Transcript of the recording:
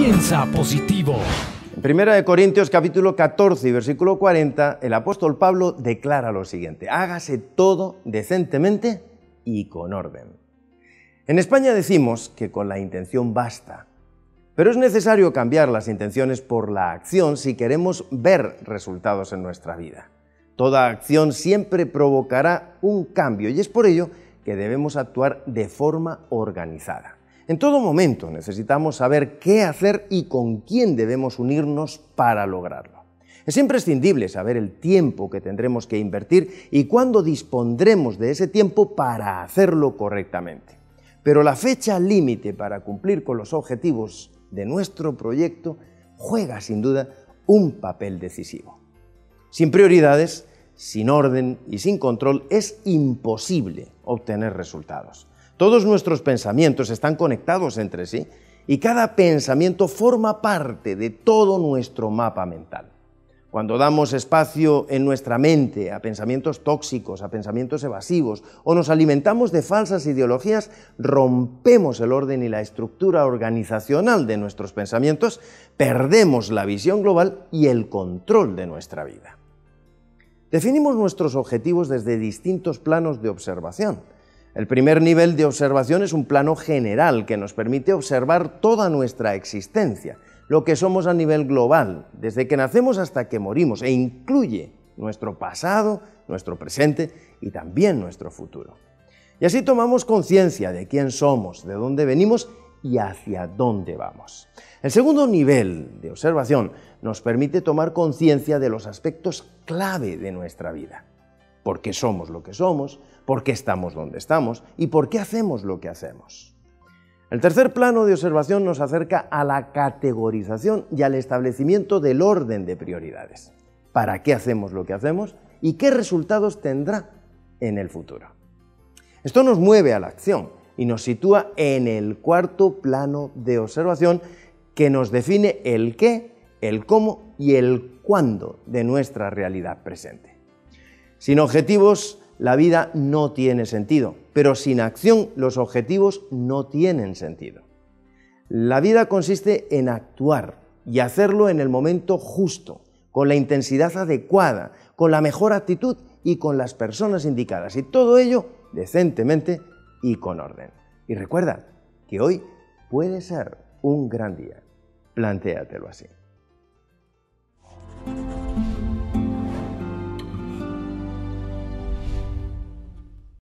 Piensa positivo. En 1 Corintios capítulo 14 y versículo 40, el apóstol Pablo declara lo siguiente: hágase todo decentemente y con orden. En España decimos que con la intención basta, pero es necesario cambiar las intenciones por la acción si queremos ver resultados en nuestra vida. Toda acción siempre provocará un cambio y es por ello que debemos actuar de forma organizada. En todo momento necesitamos saber qué hacer y con quién debemos unirnos para lograrlo. Es imprescindible saber el tiempo que tendremos que invertir y cuándo dispondremos de ese tiempo para hacerlo correctamente. Pero la fecha límite para cumplir con los objetivos de nuestro proyecto juega sin duda un papel decisivo. Sin prioridades, sin orden y sin control es imposible obtener resultados. Todos nuestros pensamientos están conectados entre sí y cada pensamiento forma parte de todo nuestro mapa mental. Cuando damos espacio en nuestra mente a pensamientos tóxicos, a pensamientos evasivos o nos alimentamos de falsas ideologías, rompemos el orden y la estructura organizacional de nuestros pensamientos, perdemos la visión global y el control de nuestra vida. Definimos nuestros objetivos desde distintos planos de observación. El primer nivel de observación es un plano general que nos permite observar toda nuestra existencia, lo que somos a nivel global, desde que nacemos hasta que morimos, e incluye nuestro pasado, nuestro presente y también nuestro futuro. Y así tomamos conciencia de quién somos, de dónde venimos y hacia dónde vamos. El segundo nivel de observación nos permite tomar conciencia de los aspectos clave de nuestra vida. ¿Por qué somos lo que somos? ¿Por qué estamos donde estamos? ¿Y por qué hacemos lo que hacemos? El tercer plano de observación nos acerca a la categorización y al establecimiento del orden de prioridades. ¿Para qué hacemos lo que hacemos? ¿Y qué resultados tendrá en el futuro? Esto nos mueve a la acción y nos sitúa en el cuarto plano de observación que nos define el qué, el cómo y el cuándo de nuestra realidad presente. Sin objetivos, la vida no tiene sentido, pero sin acción los objetivos no tienen sentido. La vida consiste en actuar y hacerlo en el momento justo, con la intensidad adecuada, con la mejor actitud y con las personas indicadas, y todo ello decentemente y con orden. Y recuerda que hoy puede ser un gran día. Plantéatelo así.